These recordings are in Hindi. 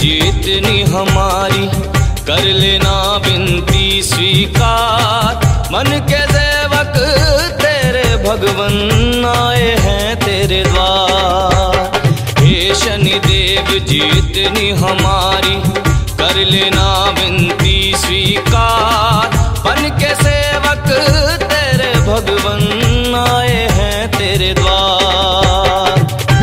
जीतनी हमारी, कर लेना विनती स्वीकार। मन के सेवक तेरे भगवन आए हैं तेरे द्वार। हे शनिदेव जीतनी हमारी, कर लेना विनती स्वीकार। मन के सेवक तेरे भगवन आए हैं तेरे द्वार।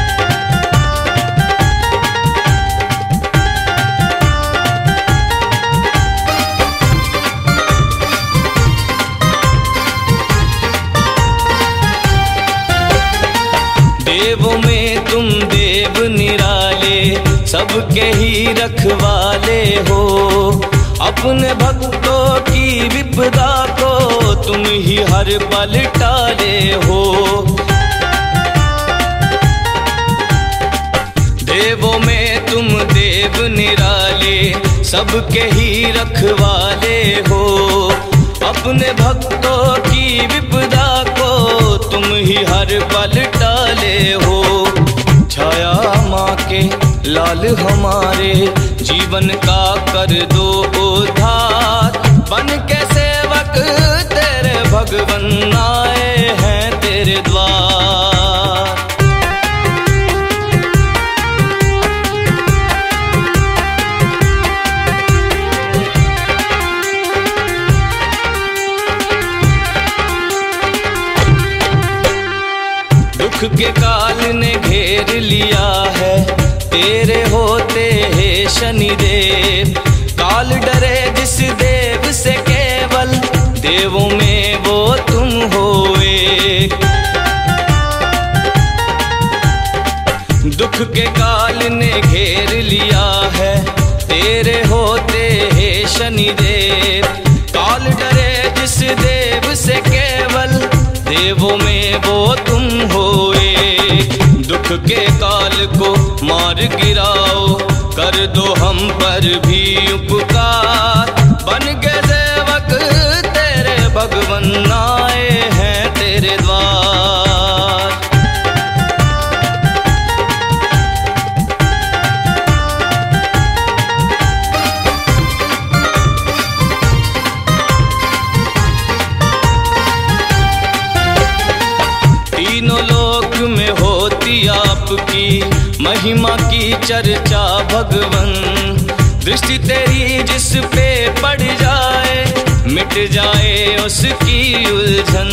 देवों में तुम देव निराले, सबके ही रखवाले हो। अपने भक्तों की विपदा को तुम ही हर पल टाले हो। देवों में तुम देव निराले, सबके ही रखवाले हो। अपने भक्तों की विपदा को तुम ही हर पल टाले हो। छाया माँ के लाल हमारे, जीवन का कर दो उद्धार। बन के सेवक तेरे भगवन आए हैं तेरे द्वार। दुख के काल ने घेर लिया है, तेरे होते हे शनिदेव। काल डरे जिस देव से केवल, देवों में वो तुम हो एक। दुख के काल ने घेर लिया है, तेरे होते हे शनिदेव। काल डरे जिस देव से केवल, देवों में वो तुम हो एक। दुख के काल को मार गिराओ, कर दो हम पर भी उपकार। बन के सेवक तेरे भगवन आए हैं तेरे द्वार। तीनों लोक में होती आपकी महिमा की चर्चा भगवन। दृष्टि तेरी जिस पे पड़ जाए, मिट जाए उसकी उलझन।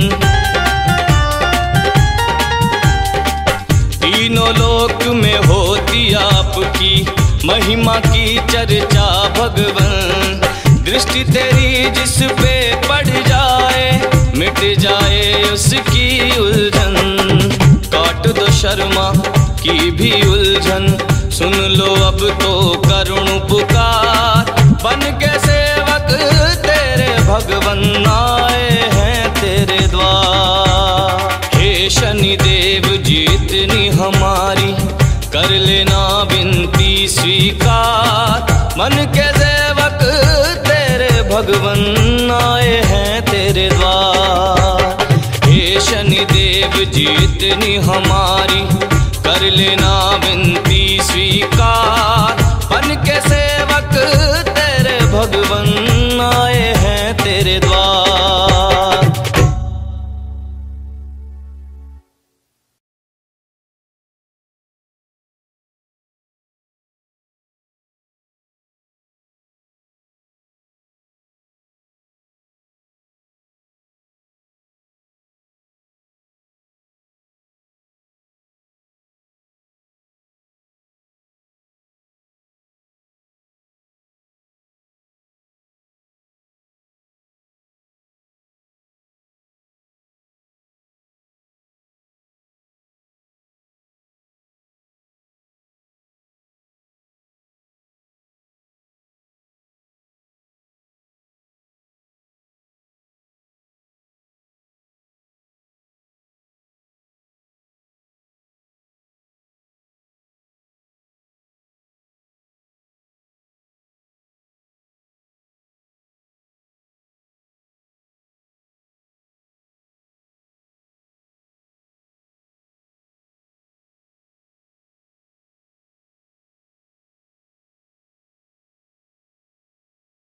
तीनों लोक में होती आपकी महिमा की चर्चा भगवन। दृष्टि तेरी जिस पे पड़ जाए, मिट जाए उसकी उलझन। काट दो शर्मा की भी उलझन, सुन लो अब तो करुण पुकार। बन के सेवक तेरे भगवन आए हैं तेरे द्वार। हे शनिदेव जीतनी हमारी, कर लेना विनती स्वीकार। मन के सेवक तेरे भगवन आए हैं तेरे द्वार। हे शनिदेव जीतनी हमारी, कर लेना विनती स्वीकार। बन के सेवक तेरे भगवन आए हैं तेरे द्वार।